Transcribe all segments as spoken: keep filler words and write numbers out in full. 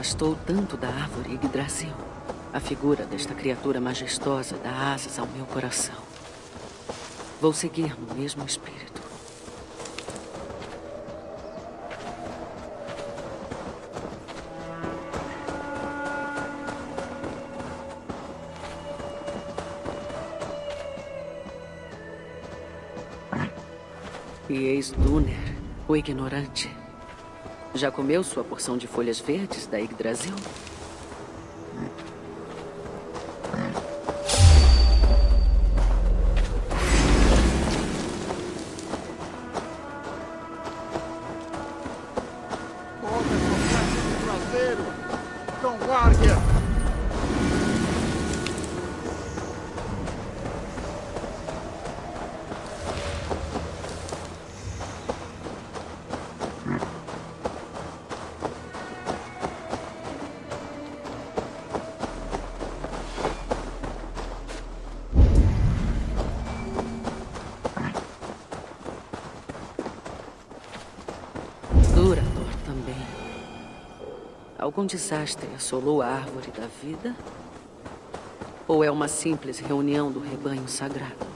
afastou tanto da árvore Yggdrasil. A figura desta criatura majestosa dá asas ao meu coração. Vou seguir no mesmo espírito. E eis Duner, o ignorante. Já comeu sua porção de folhas verdes da Yggdrasil? Durador também. Algum desastre assolou a árvore da vida? Ou é uma simples reunião do rebanho sagrado?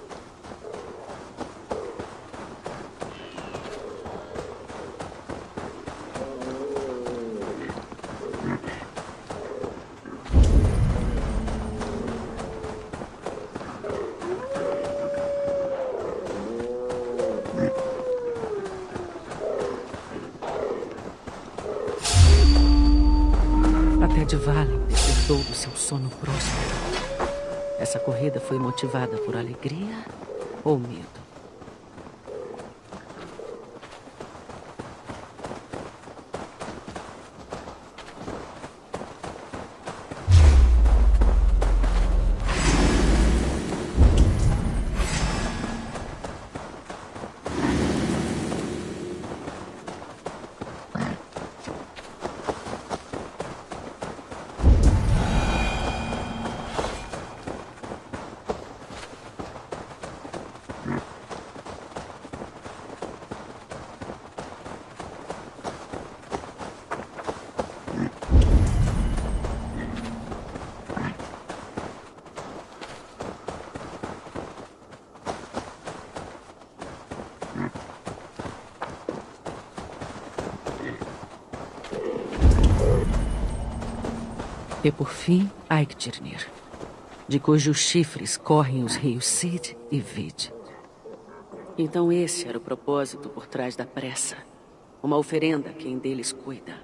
Até Dvalin despertou do seu sono próspero. Essa corrida foi motivada por alegria ou medo? E por fim, Eiktirnir, de cujos chifres correm os rios Sid e Vid. Então esse era o propósito por trás da pressa. Uma oferenda a quem deles cuida.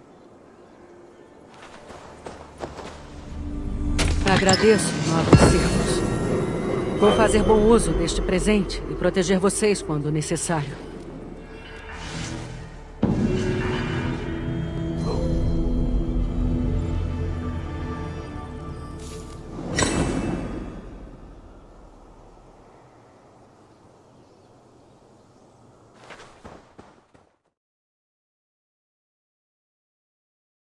Agradeço, nobres servos. Vou fazer bom uso deste presente e proteger vocês quando necessário.